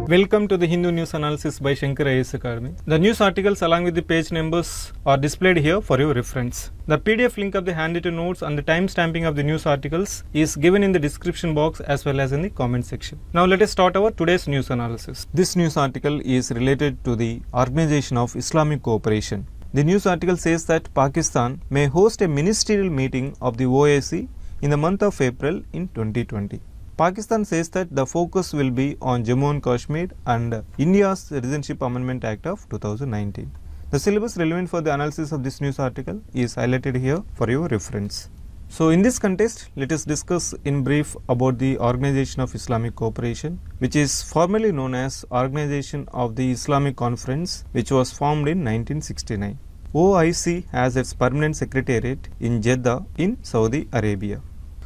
Welcome to the Hindu News Analysis by Shankar IAS Academy. The news articles along with the page numbers are displayed here for your reference. The PDF link of the handwritten notes and the time stamping of the news articles is given in the description box as well as in the comment section. Now let us start our today's news analysis. This news article is related to the Organization of Islamic Cooperation. The news article says that Pakistan may host a ministerial meeting of the OIC in the month of April in 2020. Pakistan says that the focus will be on Jammu and Kashmir and India's Citizenship Amendment Act of 2019. The syllabus relevant for the analysis of this news article is highlighted here for your reference. So in this context, let us discuss in brief about the Organization of Islamic Cooperation, which is formerly known as Organization of the Islamic Conference, which was formed in 1969. OIC has its permanent secretariat in Jeddah in Saudi Arabia.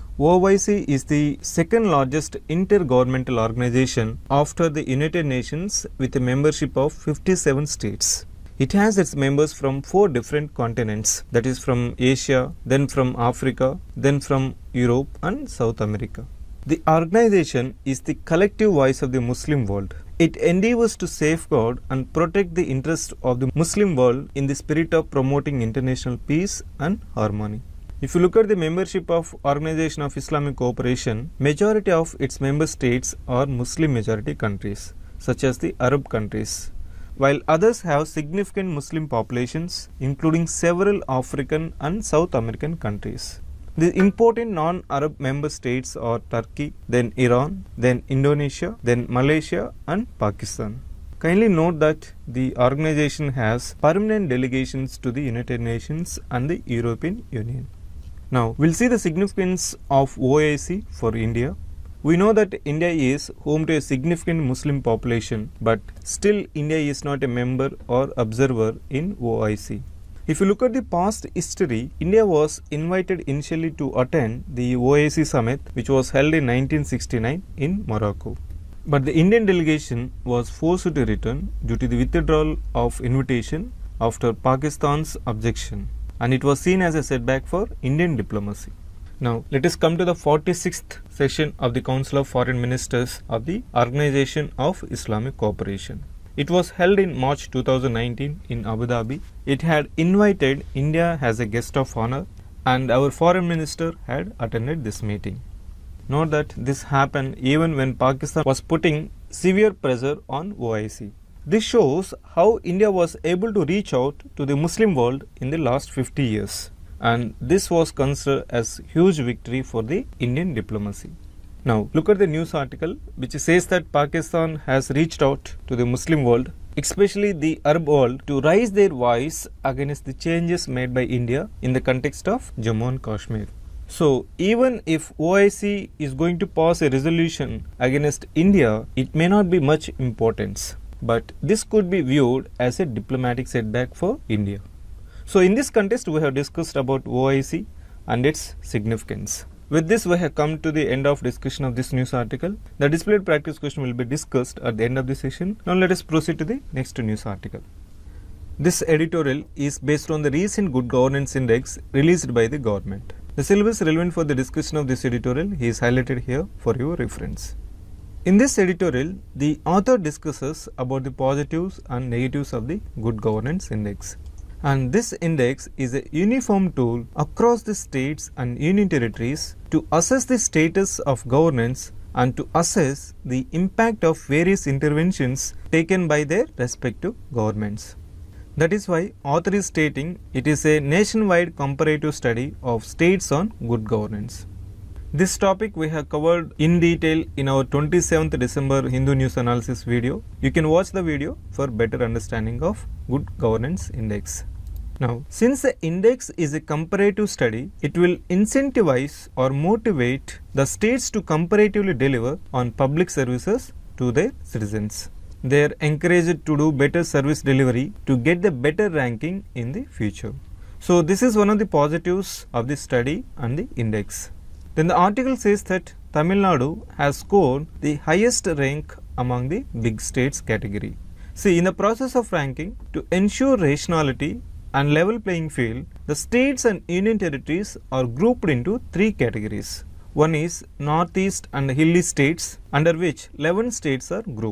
OIC is the second largest intergovernmental organization after the United Nations with a membership of 57 states. It has its members from 4 different continents, that is from Asia, then from Africa, then from Europe and South America. The organization is the collective voice of the Muslim world. It endeavors to safeguard and protect the interests of the Muslim world in the spirit of promoting international peace and harmony. If you look at the membership of Organization of Islamic Cooperation, majority of its member states are Muslim majority countries, such as the Arab countries, while others have significant Muslim populations, including several African and South American countries. The important non-Arab member states are Turkey, then Iran, then Indonesia, then Malaysia and Pakistan. Kindly note that the organization has permanent delegations to the United Nations and the European Union. Now, we'll see the significance of OIC for India. We know that India is home to a significant Muslim population, but still India is not a member or observer in OIC. If you look at the past history, India was invited initially to attend the OIC summit, which was held in 1969 in Morocco. But the Indian delegation was forced to return due to the withdrawal of invitation after Pakistan's objection, and it was seen as a setback for Indian diplomacy. Now, let us come to the 46th session of the Council of Foreign Ministers of the Organization of Islamic Cooperation. It was held in March 2019 in Abu Dhabi. It had invited India as a guest of honor, and our foreign minister had attended this meeting. Note that this happened even when Pakistan was putting severe pressure on OIC. This shows how India was able to reach out to the Muslim world in the last 50 years, and this was considered as huge victory for the Indian diplomacy. Now look at the news article which says that Pakistan has reached out to the Muslim world, especially the Arab world, to raise their voice against the changes made by India in the context of Jammu and Kashmir. So even if OIC is going to pass a resolution against India, it may not be much importance, but this could be viewed as a diplomatic setback for India. So in this context, we have discussed about OIC and its significance. With this, we have come to the end of discussion of this news article. The displayed practice question will be discussed at the end of the session. Now let us proceed to the next news article. This editorial is based on the recent Good Governance Index released by the government. The syllabus relevant for the discussion of this editorial is highlighted here for your reference. In this editorial, the author discusses about the positives and negatives of the Good Governance Index. And this index is a uniform tool across the states and union territories to assess the status of governance and to assess the impact of various interventions taken by their respective governments. That is why author is stating it is a nationwide comparative study of states on good governance. This topic we have covered in detail in our 27th December Hindu News Analysis video. You can watch the video for better understanding of Good Governance Index. Now, since the index is a comparative study, it will incentivize or motivate the states to comparatively deliver on public services to their citizens. They are encouraged to do better service delivery to get the better ranking in the future. So, this is one of the positives of the study and the index. Then the article says that Tamil Nadu has scored the highest rank among the big states category. See, in the process of ranking, to ensure rationality and level playing field, the states and union territories are grouped into 3 categories. One is northeast and hilly states, under which 11 states are grouped.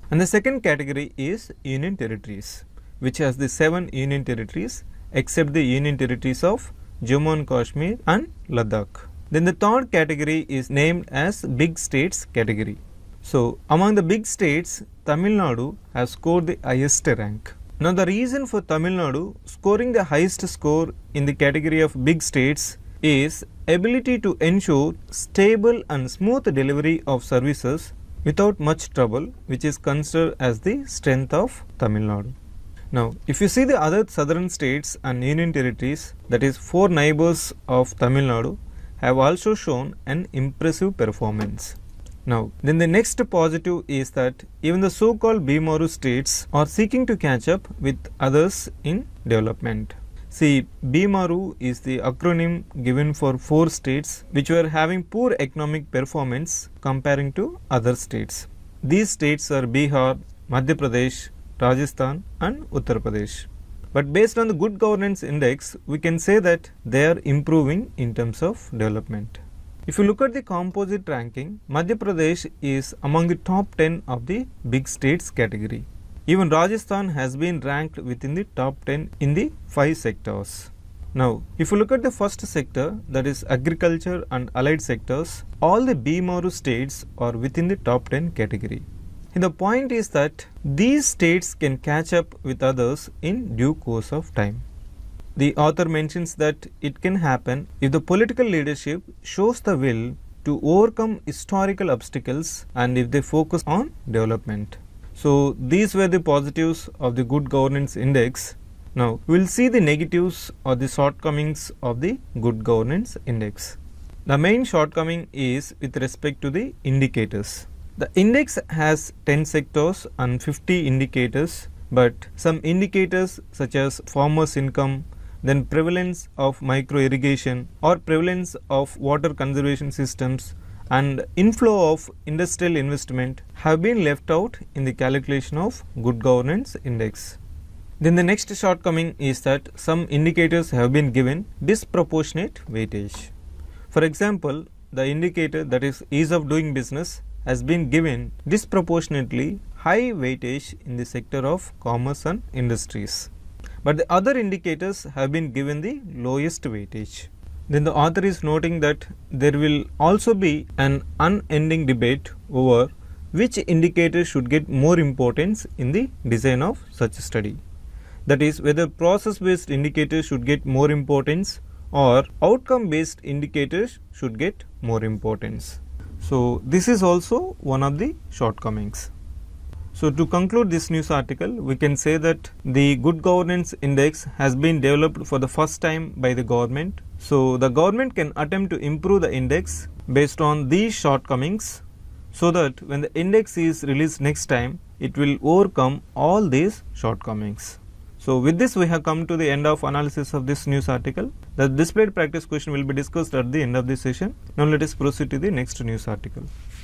And the second category is Union Territories, which has the 7 Union Territories except the Union Territories of Jammu and Kashmir and Ladakh. Then the third category is named as Big States category. So among the big states, Tamil Nadu has scored the highest rank. Now the reason for Tamil Nadu scoring the highest score in the category of big states is ability to ensure stable and smooth delivery of services without much trouble, which is considered as the strength of Tamil Nadu. Now, if you see the other southern states and union territories, that is 4 neighbors of Tamil Nadu, have also shown an impressive performance. Now, then the next positive is that even the so-called BMRU states are seeking to catch up with others in development. See, BMRU is the acronym given for 4 states which were having poor economic performance comparing to other states. These states are Bihar, Madhya Pradesh, Rajasthan and Uttar Pradesh. But based on the good governance index, we can say that they are improving in terms of development. If you look at the composite ranking, Madhya Pradesh is among the top 10 of the big states category. Even Rajasthan has been ranked within the top 10 in the 5 sectors. Now, if you look at the first sector, that is agriculture and allied sectors, all the BMRU states are within the top 10 category. And the point is that these states can catch up with others in due course of time. The author mentions that it can happen if the political leadership shows the will to overcome historical obstacles and if they focus on development. So, these were the positives of the good governance index. Now, we will see the negatives or the shortcomings of the good governance index. The main shortcoming is with respect to the indicators. The index has 10 sectors and 50 indicators, but some indicators such as farmers' income, then prevalence of micro irrigation or prevalence of water conservation systems and inflow of industrial investment have been left out in the calculation of good governance index. Then the next shortcoming is that some indicators have been given disproportionate weightage. For example, the indicator that is ease of doing business has been given disproportionately high weightage in the sector of commerce and industries. But the other indicators have been given the lowest weightage. Then the author is noting that there will also be an unending debate over which indicator should get more importance in the design of such a study. That is, whether process based indicators should get more importance or outcome based indicators should get more importance. So, this is also one of the shortcomings. So, to conclude this news article, we can say that the good governance index has been developed for the first time by the government. So, the government can attempt to improve the index based on these shortcomings so that when the index is released next time, it will overcome all these shortcomings. So, with this we have come to the end of analysis of this news article. The displayed practice question will be discussed at the end of this session. Now, let us proceed to the next news article.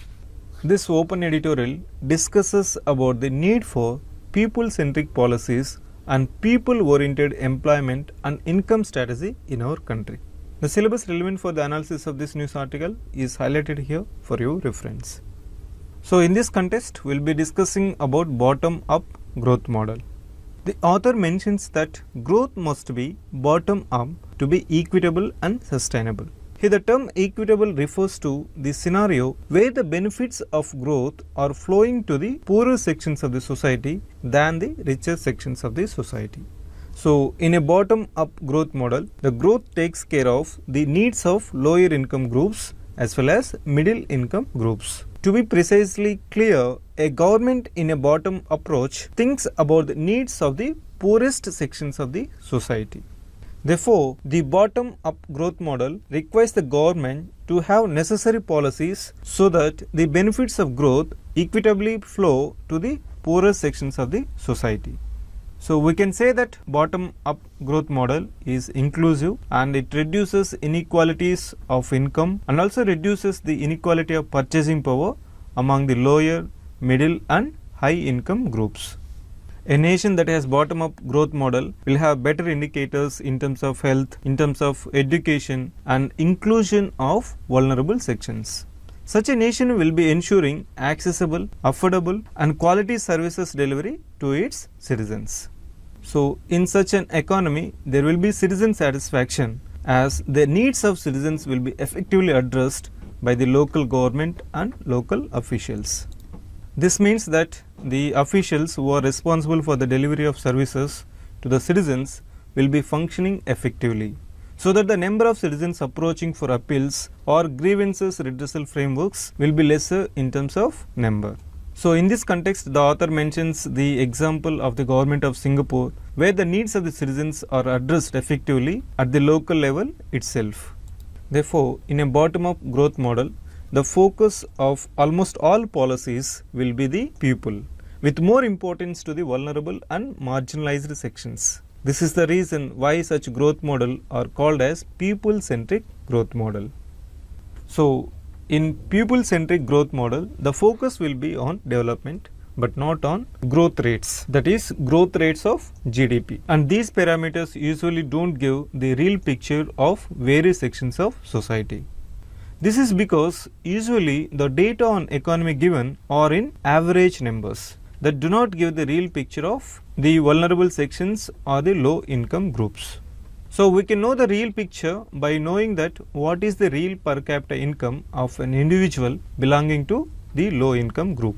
This open editorial discusses about the need for people-centric policies and people-oriented employment and income strategy in our country. The syllabus relevant for the analysis of this news article is highlighted here for your reference. So, in this context, we will be discussing about bottom-up growth model. The author mentions that growth must be bottom-up to be equitable and sustainable. Here the term equitable refers to the scenario where the benefits of growth are flowing to the poorer sections of the society than the richer sections of the society. So, in a bottom-up growth model, the growth takes care of the needs of lower income groups as well as middle income groups. To be precisely clear, a government in a bottom approach thinks about the needs of the poorest sections of the society. Therefore, the bottom-up growth model requires the government to have necessary policies so that the benefits of growth equitably flow to the poorer sections of the society. So, we can say that bottom-up growth model is inclusive and it reduces inequalities of income and also reduces the inequality of purchasing power among the lower, middle and high income groups. A nation that has bottom-up growth model will have better indicators in terms of health, in terms of education and inclusion of vulnerable sections. Such a nation will be ensuring accessible, affordable and quality services delivery to its citizens. So, in such an economy, there will be citizen satisfaction as the needs of citizens will be effectively addressed by the local government and local officials. This means that the officials who are responsible for the delivery of services to the citizens will be functioning effectively, so that the number of citizens approaching for appeals or grievances redressal frameworks will be lesser in terms of number. So, in this context, the author mentions the example of the government of Singapore, where the needs of the citizens are addressed effectively at the local level itself. Therefore, in a bottom-up growth model, the focus of almost all policies will be the people, with more importance to the vulnerable and marginalized sections. This is the reason why such growth model are called as people-centric growth model. So, in people-centric growth model, the focus will be on development, but not on growth rates, that is growth rates of GDP. And these parameters usually don't give the real picture of various sections of society. This is because usually the data on economy given are in average numbers that do not give the real picture of the vulnerable sections or the low income groups. So, we can know the real picture by knowing that what is the real per capita income of an individual belonging to the low income group.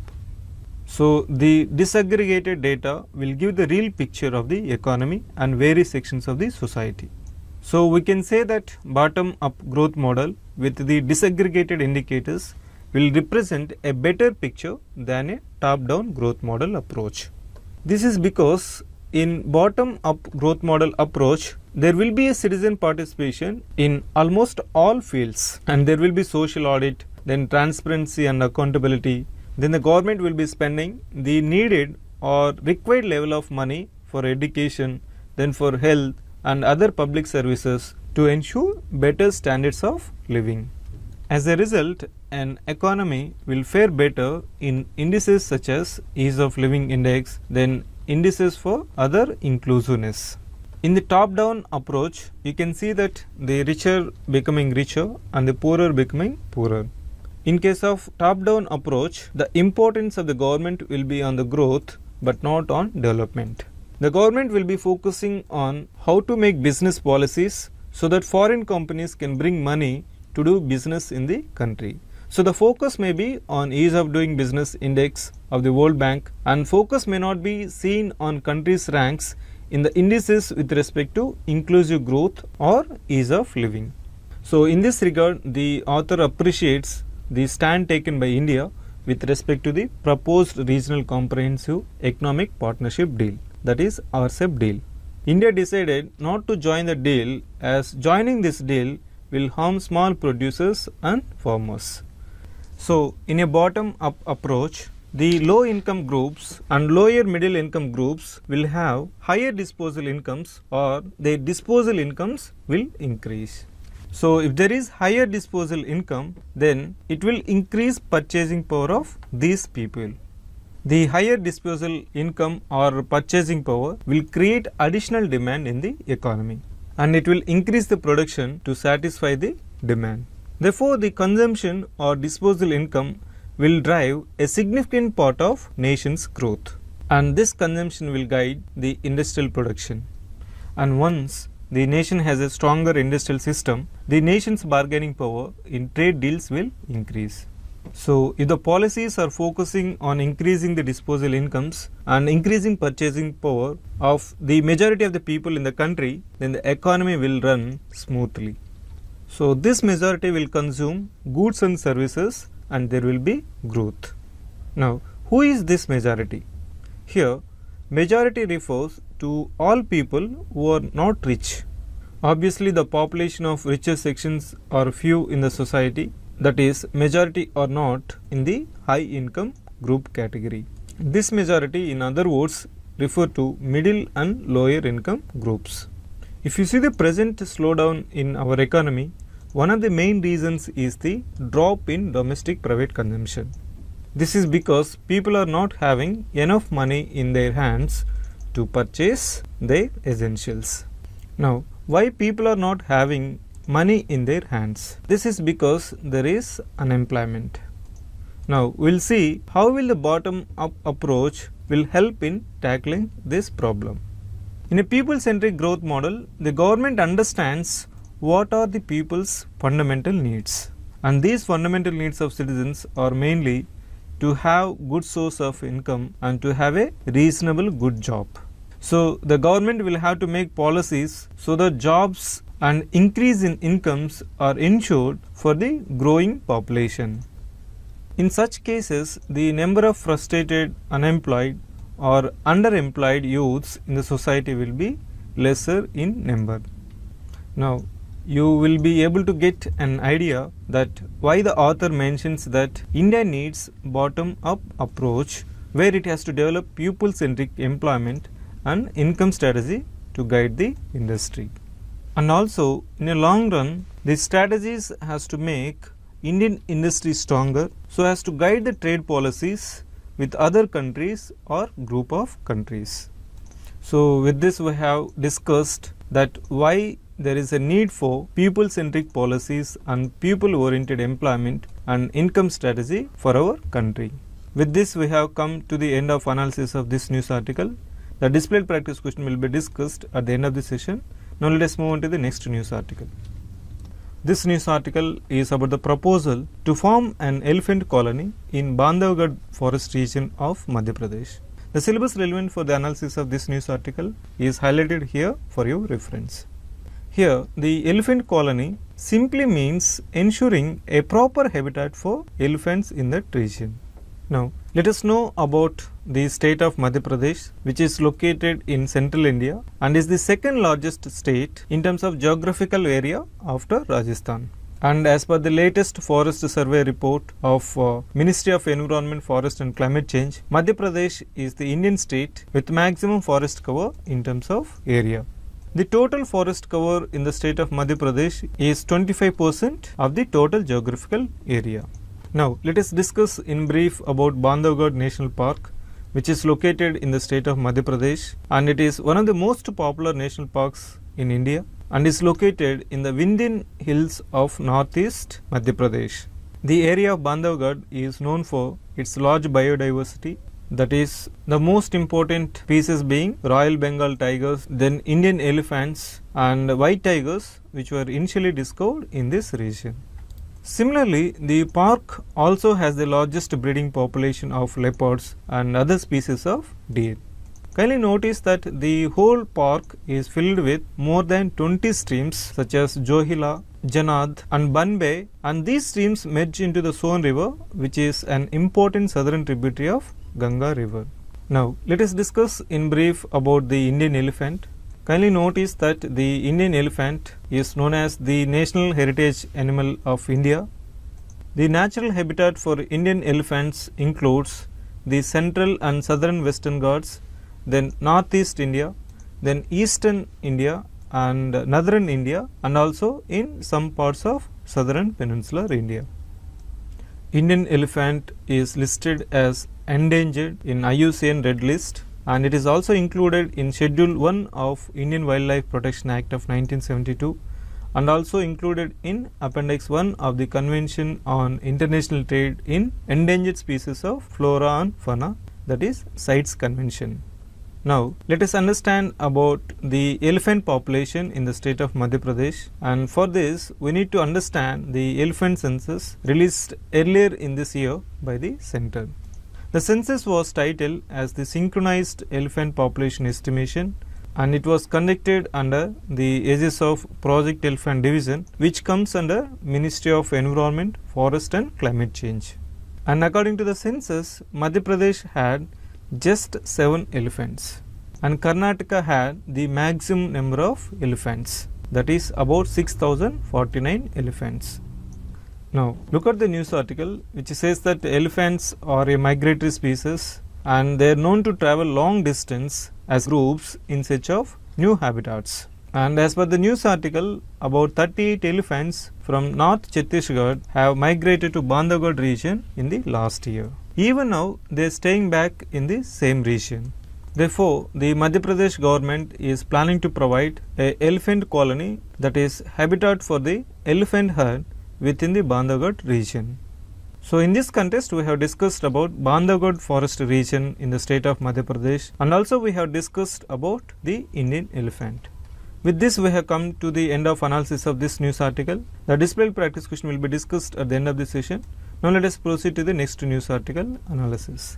So, the disaggregated data will give the real picture of the economy and various sections of the society. So, we can say that bottom up growth model with the disaggregated indicators will represent a better picture than a top down growth model approach. This is because in bottom up growth model approach, there will be a citizen participation in almost all fields, and there will be social audit, then transparency and accountability. Then the government will be spending the needed or required level of money for education, then for health and other public services to ensure better standards of living. As a result, an economy will fare better in indices such as ease of living index, then indices for other inclusiveness. In the top-down approach, you can see that the richer becoming richer and the poorer becoming poorer. In case of top-down approach, the importance of the government will be on the growth but not on development. The government will be focusing on how to make business policies so that foreign companies can bring money to do business in the country. So, the focus may be on ease of doing business index of the World Bank, and focus may not be seen on countries' ranks in the indices with respect to inclusive growth or ease of living. So, in this regard, the author appreciates the stand taken by India with respect to the proposed Regional Comprehensive Economic Partnership Deal, that is RCEP deal. India decided not to join the deal as joining this deal will harm small producers and farmers. So, in a bottom-up approach, the low income groups and lower middle income groups will have higher disposable incomes, or their disposable incomes will increase. So, if there is higher disposable income, then it will increase purchasing power of these people. The higher disposable income or purchasing power will create additional demand in the economy, and it will increase the production to satisfy the demand. Therefore, the consumption or disposable income will drive a significant part of nation's growth, and this consumption will guide the industrial production. And once the nation has a stronger industrial system, the nation's bargaining power in trade deals will increase. So, if the policies are focusing on increasing the disposable incomes and increasing purchasing power of the majority of the people in the country, then the economy will run smoothly. So, this majority will consume goods and services, and there will be growth. Now, who is this majority? Here, majority refers to all people who are not rich. Obviously, the population of richer sections are few in the society, that is, majority are not in the high income group category. This majority, in other words, refer to middle and lower income groups. If you see the present slowdown in our economy, one of the main reasons is the drop in domestic private consumption. This is because people are not having enough money in their hands to purchase their essentials. Now, why people are not having money in their hands. This is because there is unemployment. Now we'll see how will the bottom up approach will help in tackling this problem. In a people-centric growth model, the government understands what are the people's fundamental needs, and these fundamental needs of citizens are mainly to have good source of income and to have a reasonable good job. So the government will have to make policies so that jobs and increase in incomes are ensured for the growing population. In such cases, the number of frustrated, unemployed or underemployed youths in the society will be lesser in number. Now, you will be able to get an idea that why the author mentions that India needs bottom-up approach where it has to develop people-centric employment and income strategy to guide the industry. And also, in a long run, these strategies has to make Indian industry stronger so as to guide the trade policies with other countries or group of countries. So with this we have discussed that why there is a need for people-centric policies and people-oriented employment and income strategy for our country. With this we have come to the end of analysis of this news article. The displayed practice question will be discussed at the end of the session. Now let us move on to the next news article. This news article is about the proposal to form an elephant colony in Bandhavgarh forest region of Madhya Pradesh. The syllabus relevant for the analysis of this news article is highlighted here for your reference. Here, the elephant colony simply means ensuring a proper habitat for elephants in that region. Now, let us know about the state of Madhya Pradesh, which is located in central India and is the second largest state in terms of geographical area after Rajasthan. And as per the latest forest survey report of Ministry of Environment, Forest and Climate Change, Madhya Pradesh is the Indian state with maximum forest cover in terms of area. The total forest cover in the state of Madhya Pradesh is 25% of the total geographical area. Now, let us discuss in brief about Bandhavgarh National Park, which is located in the state of Madhya Pradesh, and it is one of the most popular national parks in India and is located in the Vindhyan Hills of northeast Madhya Pradesh. The area of Bandhavgarh is known for its large biodiversity, that is, the most important species being Royal Bengal tigers, then Indian elephants and white tigers, which were initially discovered in this region. Similarly, the park also has the largest breeding population of leopards and other species of deer. Kindly notice that the whole park is filled with more than 20 streams such as Johila, Janad and Banbay, and these streams merge into the Son river, which is an important southern tributary of Ganga river. Now, let us discuss in brief about the Indian elephant. Kindly notice that the Indian elephant is known as the national heritage animal of India. The natural habitat for Indian elephants includes the central and southern western Ghats, then northeast India, then eastern India and northern India, and also in some parts of southern peninsular India. Indian elephant is listed as endangered in IUCN Red List, and it is also included in Schedule 1 of Indian Wildlife Protection Act of 1972 and also included in Appendix 1 of the Convention on International Trade in Endangered Species of Flora and Fauna, that is CITES Convention. Now, let us understand about the elephant population in the state of Madhya Pradesh, and for this we need to understand the elephant census released earlier in this year by the center. The census was titled as the Synchronized Elephant Population Estimation, and it was conducted under the aegis of Project Elephant Division, which comes under Ministry of Environment, Forest and Climate Change. And according to the census, Madhya Pradesh had just 7 elephants and Karnataka had the maximum number of elephants, that is about 6049 elephants. Now, look at the news article which says that elephants are a migratory species and they are known to travel long distance as groups in search of new habitats. And as per the news article, about 38 elephants from North Chhattisgarh have migrated to Bandhavgarh region in the last year. Even now, they are staying back in the same region. Therefore, the Madhya Pradesh government is planning to provide a elephant colony, that is habitat for the elephant herd within the Bandhavgarh region. So, in this context, we have discussed about Bandhavgarh forest region in the state of Madhya Pradesh, and also we have discussed about the Indian elephant. With this, we have come to the end of analysis of this news article. The displayed practice question will be discussed at the end of the session. Now, let us proceed to the next news article analysis.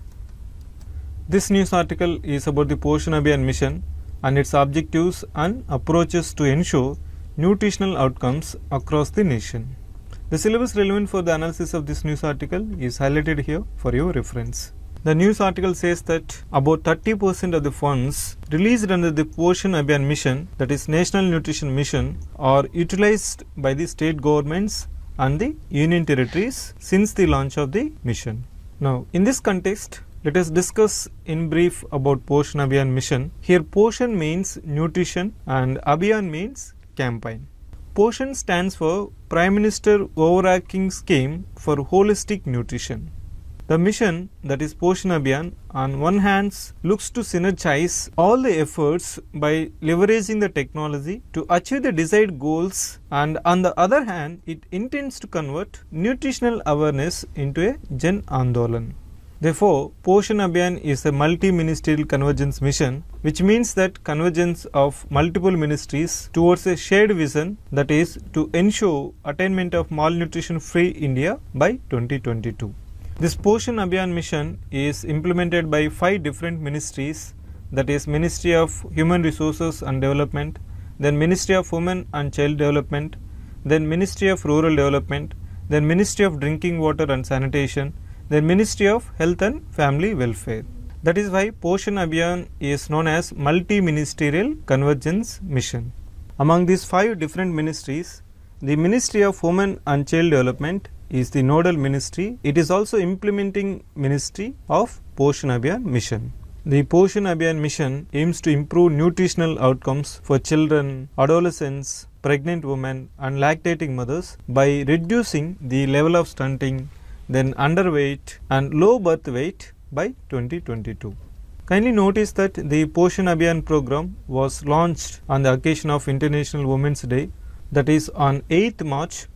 This news article is about the Poshan Abhiyan mission and its objectives and approaches to ensure nutritional outcomes across the nation. The syllabus relevant for the analysis of this news article is highlighted here for your reference. The news article says that about 30% of the funds released under the Poshan Abhiyan mission, that is National Nutrition Mission, are utilized by the state governments and the union territories since the launch of the mission. Now, in this context, let us discuss in brief about Poshan Abhiyan mission. Here Poshan means nutrition and Abhiyan means campaign. Poshan stands for Prime Minister Overarching Scheme for Holistic Nutrition. The mission, that is Poshan Abhiyan, on one hand looks to synergize all the efforts by leveraging the technology to achieve the desired goals, and on the other hand it intends to convert nutritional awareness into a Jan Andolan. Therefore, Poshan Abhiyan is a multi-ministerial convergence mission, which means that convergence of multiple ministries towards a shared vision, that is to ensure attainment of malnutrition-free India by 2022. This Poshan Abhiyan mission is implemented by 5 different ministries, that is Ministry of Human Resources and Development, then Ministry of Women and Child Development, then Ministry of Rural Development, then Ministry of Drinking Water and Sanitation, the Ministry of Health and Family Welfare. That is why Poshan Abhiyan is known as Multi-Ministerial Convergence Mission. Among these 5 different ministries, the Ministry of Women and Child Development is the nodal ministry. It is also implementing ministry of Poshan Abhiyan mission. The Poshan Abhiyan mission aims to improve nutritional outcomes for children, adolescents, pregnant women and lactating mothers by reducing the level of stunting, then underweight and low birth weight by 2022. Kindly notice that the Poshan Abhiyan program was launched on the occasion of International Women's Day, that is on 8th March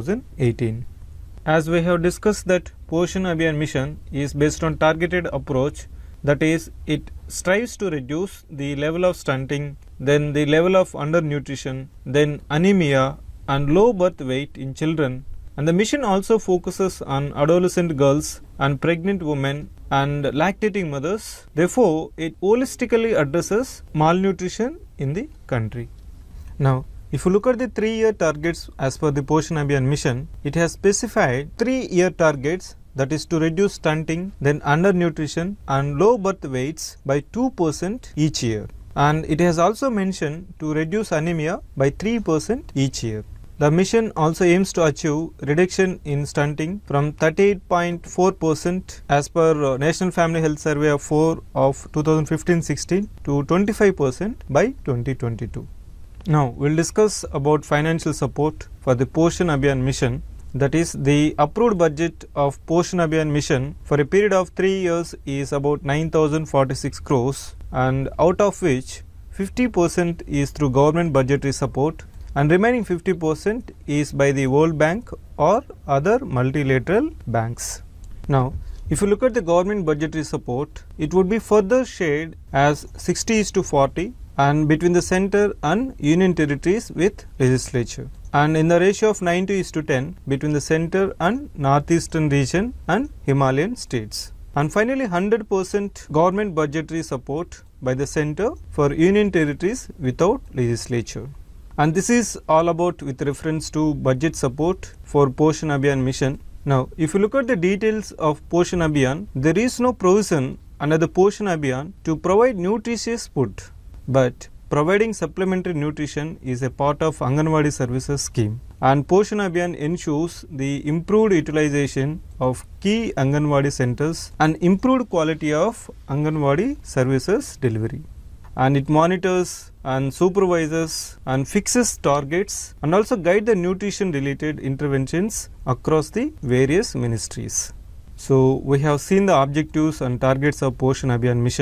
2018. As we have discussed that Poshan Abhiyan mission is based on targeted approach, that is it strives to reduce the level of stunting, then the level of undernutrition, then anemia and low birth weight in children. And the mission also focuses on adolescent girls and pregnant women and lactating mothers. Therefore, it holistically addresses malnutrition in the country. Now, if you look at the 3-year targets as per the Poshan Abhiyan mission, it has specified 3-year targets, that is to reduce stunting, then undernutrition and low birth weights by 2% each year. And it has also mentioned to reduce anemia by 3% each year. The mission also aims to achieve reduction in stunting from 38.4% as per National Family Health Survey of 4 of 2015-16 to 25% by 2022. Now, we will discuss about financial support for the Poshan Abhiyan mission. That is, the approved budget of Poshan Abhiyan mission for a period of 3 years is about 9,046 crores, and out of which 50% is through government budgetary support and remaining 50% is by the World Bank or other multilateral banks. Now, if you look at the government budgetary support, it would be further shared as 60:40 and between the center and union territories with legislature, and in the ratio of 90:10 between the center and northeastern region and Himalayan states. And finally, 100% government budgetary support by the center for union territories without legislature. And this is all about with reference to budget support for Poshan Abhiyan mission. Now, if you look at the details of Poshan Abhiyan, there is no provision under the Poshan Abhiyan to provide nutritious food, but providing supplementary nutrition is a part of Anganwadi services scheme. And Poshan Abhiyan ensures the improved utilization of key Anganwadi centers and improved quality of Anganwadi services delivery. And it monitors and supervises and fixes targets and also guide the nutrition related interventions across the various ministries. So, we have seen the objectives and targets of Poshan Abhiyan mission.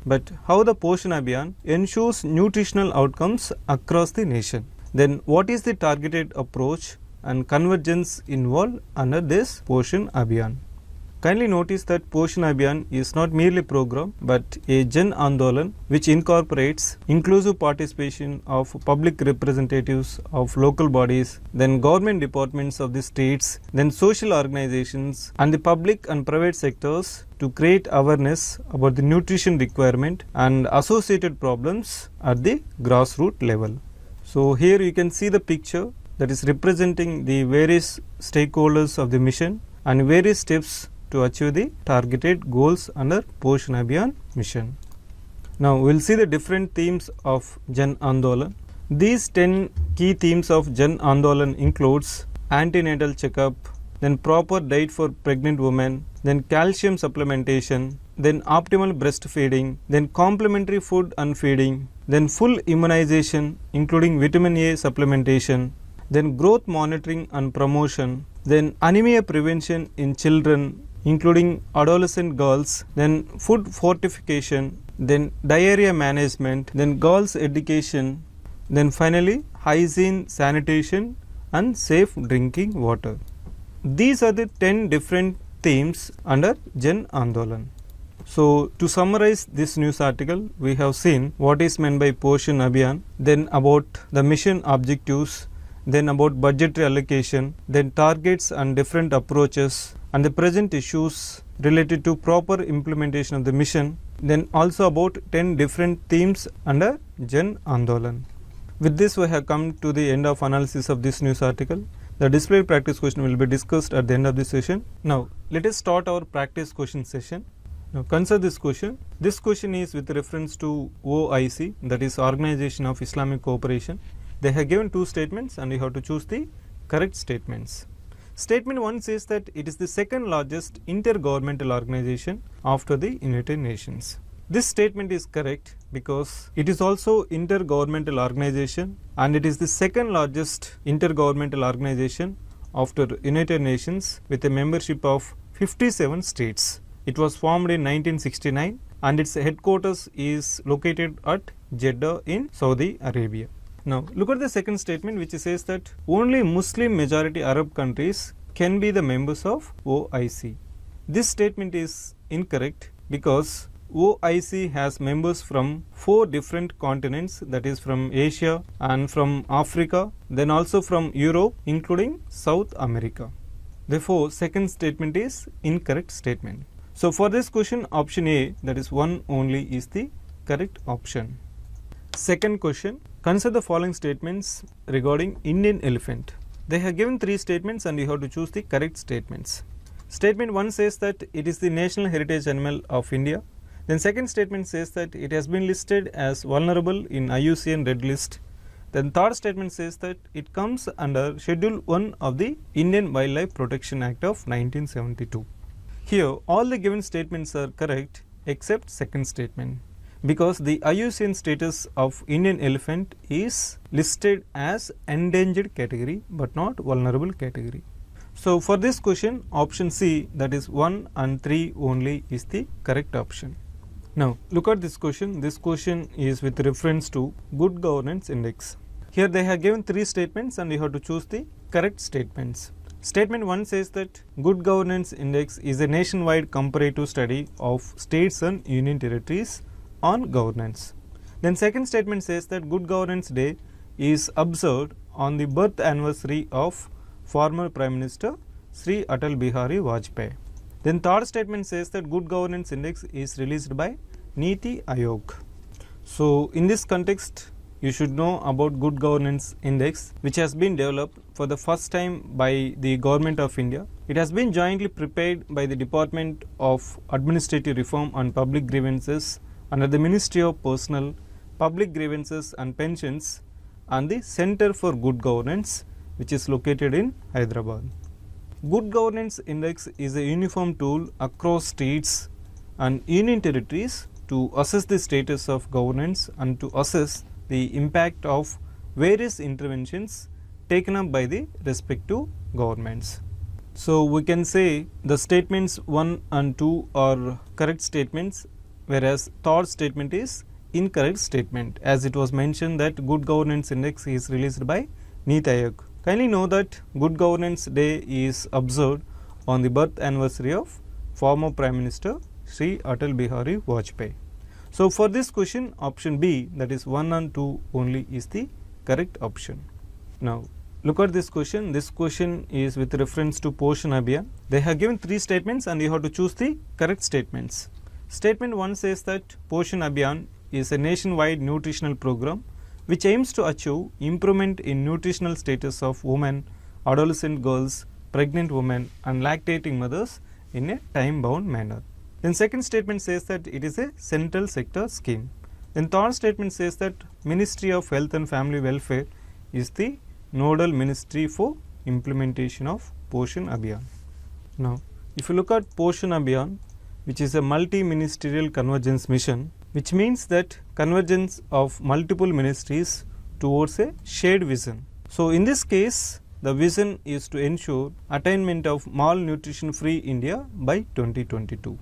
but how the Poshan Abhiyan ensures nutritional outcomes across the nation. Then what is the targeted approach and convergence involved under this Poshan Abhiyan? Kindly notice that Poshan Abhiyan is not merely a program but a Jan Andolan which incorporates inclusive participation of public representatives of local bodies, then government departments of the states, then social organizations and the public and private sectors to create awareness about the nutrition requirement and associated problems at the grassroots level. So here you can see the picture that is representing the various stakeholders of the mission and various steps to achieve the targeted goals under Poshan Abhiyan mission. Now we will see the different themes of Jan Andolan. These 10 key themes of Jan Andolan includes antenatal checkup, then proper diet for pregnant women, then calcium supplementation, then optimal breastfeeding, then complementary food and feeding, then full immunization including vitamin A supplementation, then growth monitoring and promotion, then anemia prevention in children including adolescent girls, then food fortification, then diarrhea management, then girls education, then finally hygiene, sanitation and safe drinking water. These are the 10 different themes under Jan Andolan. So to summarize this news article, we have seen what is meant by Poshan Abhiyan, then about the mission objectives, then about budgetary allocation, then targets and different approaches and the present issues related to proper implementation of the mission, then also about 10 different themes under Jan Andolan. With this we have come to the end of analysis of this news article. The displayed practice question will be discussed at the end of this session. Now let us start our practice question session. Now consider this question. This question is with reference to OIC, that is Organization of Islamic Cooperation. They have given two statements and you have to choose the correct statements. Statement 1 says that it is the second largest intergovernmental organization after the United Nations. This statement is correct because it is also intergovernmental organization and it is the second largest intergovernmental organization after United Nations with a membership of 57 states. It was formed in 1969 and its headquarters is located at Jeddah in Saudi Arabia. Now look at the second statement which says that only Muslim majority Arab countries can be the members of OIC. This statement is incorrect because OIC has members from 4 different continents, that is from Asia and from Africa, then also from Europe including South America. Therefore second statement is incorrect statement. So for this question option A, that is 1 only, is the correct option. Second question, consider the following statements regarding Indian elephant. They have given 3 statements and you have to choose the correct statements. Statement 1 says that it is the national heritage animal of India. Then second statement says that it has been listed as vulnerable in IUCN Red List. Then third statement says that it comes under Schedule 1 of the Indian Wildlife Protection Act of 1972. Here all the given statements are correct except second statement, because the IUCN status of Indian elephant is listed as endangered category but not vulnerable category. So for this question option C, that is 1 and 3 only, is the correct option. Now look at this question. This question is with reference to Good Governance Index. Here they have given 3 statements and you have to choose the correct statements. Statement 1 says that Good Governance Index is a nationwide comparative study of states and union territories on governance. Then second statement says that Good Governance Day is observed on the birth anniversary of former Prime Minister Sri Atal Bihari Vajpayee. Then third statement says that Good Governance Index is released by Niti Aayog. So in this context you should know about Good Governance Index, which has been developed for the first time by the Government of India. It has been jointly prepared by the Department of Administrative Reform and Public Grievances under the Ministry of Personnel, Public Grievances and Pensions and the Center for Good Governance, which is located in Hyderabad. Good Governance Index is a uniform tool across states and union territories to assess the status of governance and to assess the impact of various interventions taken up by the respective governments. So we can say the statements 1 and 2 are correct statements whereas third statement is incorrect statement, as it was mentioned that Good Governance Index is released by Niti Aayog. Kindly know that Good Governance Day is observed on the birth anniversary of former Prime Minister Shri Atal Bihari Vajpayee. So for this question, option B, that is 1 and 2 only, is the correct option. Now look at this question. This question is with reference to Poshan Abhiyan. They have given 3 statements and you have to choose the correct statements. Statement 1 says that Poshan Abhiyan is a nationwide nutritional program which aims to achieve improvement in nutritional status of women, adolescent girls, pregnant women and lactating mothers in a time-bound manner. Then second statement says that it is a central sector scheme. Then third statement says that Ministry of Health and Family Welfare is the nodal ministry for implementation of Poshan Abhiyan. Now, if you look at Poshan Abhiyan, which is a multi-ministerial convergence mission, which means that convergence of multiple ministries towards a shared vision. So in this case, the vision is to ensure attainment of malnutrition-free India by 2022.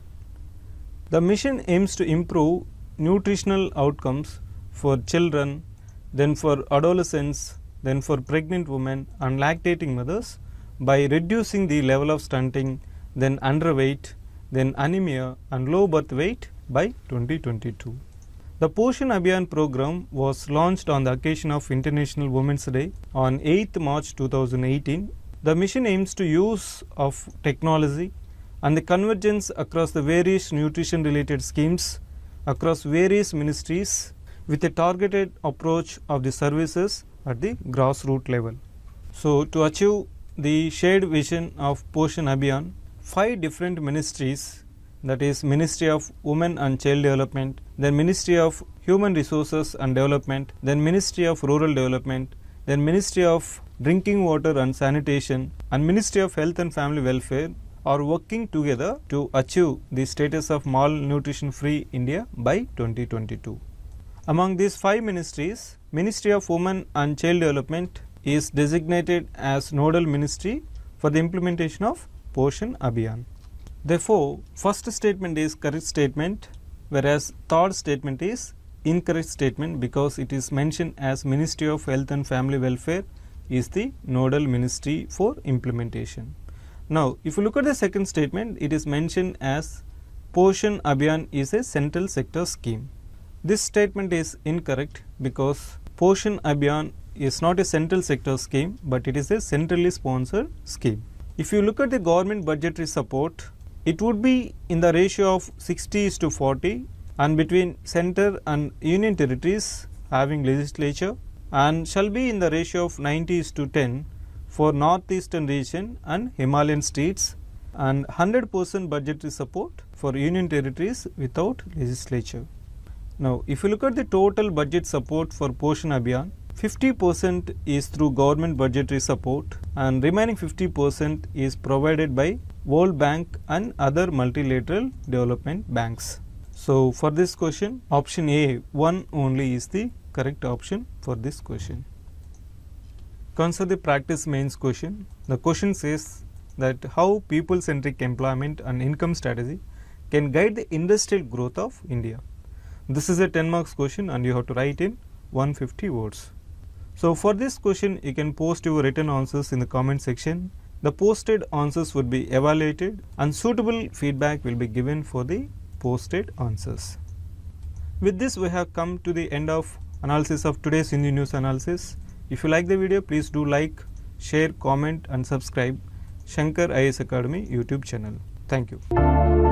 The mission aims to improve nutritional outcomes for children, then for adolescents, then for pregnant women and lactating mothers by reducing the level of stunting, then underweight, then anemia and low birth weight by 2022. The Poshan Abhiyan program was launched on the occasion of International Women's Day on 8th March 2018. The mission aims to use of technology and the convergence across the various nutrition related schemes across various ministries with a targeted approach of the services at the grassroots level. So to achieve the shared vision of Poshan Abhiyan, 5 different ministries, that is Ministry of Women and Child Development, then Ministry of Human Resources and Development, then Ministry of Rural Development, then Ministry of Drinking Water and Sanitation and Ministry of Health and Family Welfare are working together to achieve the status of malnutrition free India by 2022. Among these 5 ministries, Ministry of Women and Child Development is designated as nodal ministry for the implementation of Poshan Abhiyan. Therefore, first statement is correct statement, whereas third statement is incorrect statement because it is mentioned as Ministry of Health and Family Welfare is the nodal ministry for implementation. Now, if you look at the second statement, it is mentioned as Poshan Abhiyan is a central sector scheme. This statement is incorrect because Poshan Abhiyan is not a central sector scheme, but it is a centrally sponsored scheme. If you look at the government budgetary support, it would be in the ratio of 60:40 and between center and union territories having legislature, and shall be in the ratio of 90:10 for northeastern region and Himalayan states, and 100% budgetary support for union territories without legislature. Now, if you look at the total budget support for Poshan Abhiyan, 50% is through government budgetary support and remaining 50% is provided by World Bank and other multilateral development banks. So for this question, option A, 1 only is the correct option for this question. Consider the practice mains question. The question says that how people-centric employment and income strategy can guide the industrial growth of India. This is a 10 marks question and you have to write in 150 words. So for this question, you can post your written answers in the comment section. The posted answers would be evaluated and suitable feedback will be given for the posted answers. With this, we have come to the end of analysis of today's Hindu news analysis. If you like the video, please do like, share, comment and subscribe Shankar IAS Academy YouTube channel. Thank you.